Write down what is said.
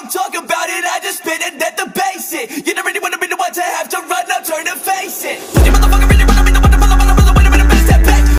don't talk about it, I just spit it at the basic. You don't really wanna be the one to have to run, no turn and face it.